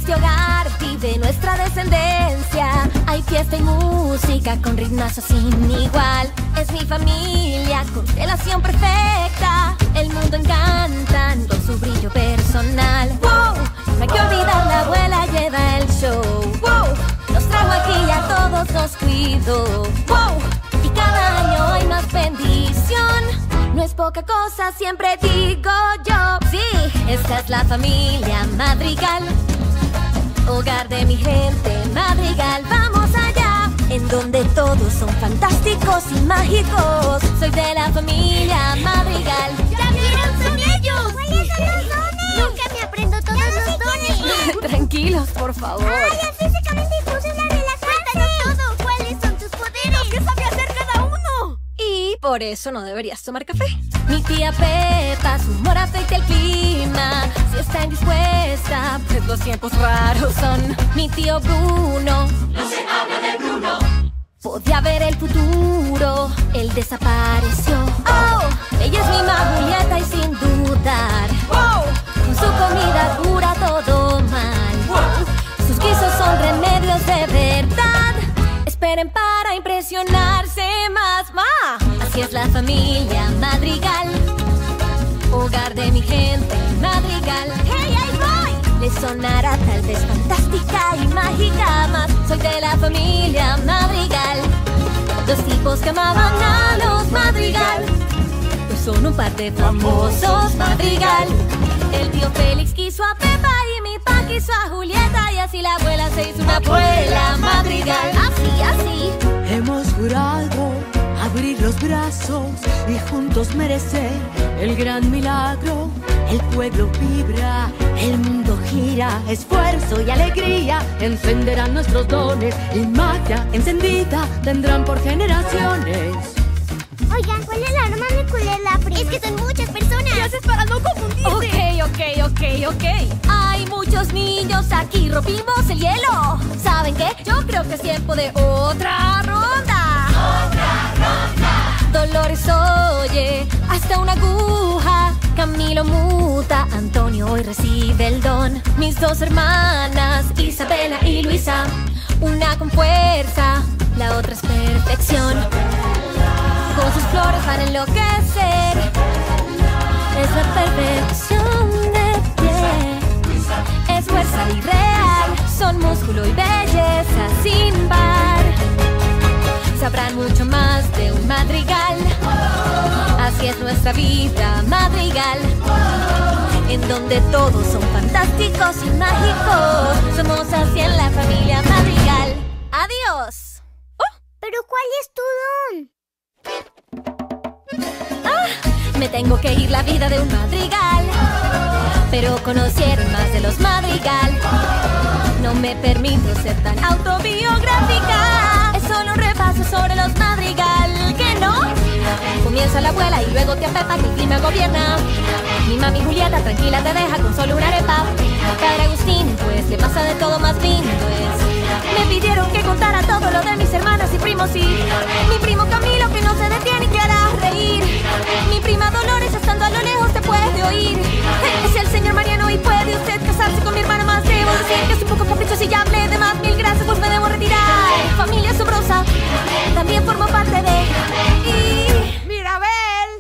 este hogar vive nuestra descendencia. Hay fiesta y música con ritmazo sin igual. Es mi familia, constelación perfecta. El mundo encantan con su brillo personal. ¡Wow! No hay que olvidar, la abuela lleva el show. ¡Wow! Nos trajo aquí y a todos nos cuidó. ¡Wow! Y cada año hay más bendición. No es poca cosa, siempre digo yo. Sí, esta es la familia Madrigal, hogar de mi gente Madrigal. Vamos allá, en donde todos son fantásticos y mágicos. Soy de la familia Madrigal. ¡Ya vieron, son ellos! ¿Cuáles son los dones? Nunca me aprendo todos los dones. Tranquilos, por favor. ¡Ay, físicamente imposible relajarse! Todo, ¿cuáles son tus poderes? ¿Qué sabe hacer cada uno? Y por eso no deberías tomar café. Mi tía Pepa, su humor afecta el clima. Si está indispuesta, pues los tiempos raros son. Mi tío Bruno, no se habla de Bruno. Podía ver el futuro, él desapareció. Oh, ella es mi mamá Julieta y sin dudar, Wow. con su comida cura todo mal. Wow. Sus guisos son remedios de verdad. Esperen para impresionarse más. Así es la familia Madrigal, hogar de mi gente Madrigal. ¡Hey, ahí voy! Les sonará tal vez fantástica y mágica, más soy de la familia Madrigal. Los tipos que amaban a los Madrigal, pues son un par de famosos Madrigal. El tío Félix quiso a Pepa y mi pa quiso a Julieta, y así la abuela se hizo una abuela Madrigal. Así. Hemos jurado abrir los brazos y juntos merecer el gran milagro. El pueblo vibra, el mundo gira, esfuerzo y alegría encenderán nuestros dones y magia encendida tendrán por generaciones. Oigan, ¿cuál es la arma de Culela Prima? Es que son muchas personas. ¿Qué haces para no confundirte? Ok. Hay muchos niños aquí, rompimos el hielo. ¿Saben qué? Yo creo que es tiempo de otra ronda. Dolores oye, hasta una aguja. Camilo muta, Antonio hoy recibe el don. Mis dos hermanas, Isabela y Luisa, una con fuerza, la otra es perfección. Con sus flores van a enloquecer. Es la perfección de pie. Es fuerza irreal, son músculo y belleza sin par. Sabrán mucho más de un madrigal. Así es nuestra vida Madrigal, en donde todos son fantásticos y mágicos. Somos así en la familia Madrigal. ¡Adiós! ¿Pero cuál es tu don? Me tengo que ir, la vida de un madrigal. Pero conocieron más de los Madrigal. No me permito ser tan autobiográfica. Es solo un repaso sobre los Madrigal. ¿Qué no? Comienza la abuela y luego tía Pepa, que el clima gobierna. Mi mami Julieta tranquila te deja con solo una arepa. Padre Agustín, pues le pasa de todo, más lindo es. Me pidieron que contara todo lo de mis hermanas y primos y mi primo Camilo, que no se detiene y te hará reír. Mi prima Dolores, estando a lo lejos te puede oír. Es el señor Mariano y puede usted casarse con mi hermana más. Debo decir que es un poco caprichoso y ya hablé de más. Mil gracias, pues me debo retirar. Familia asombrosa,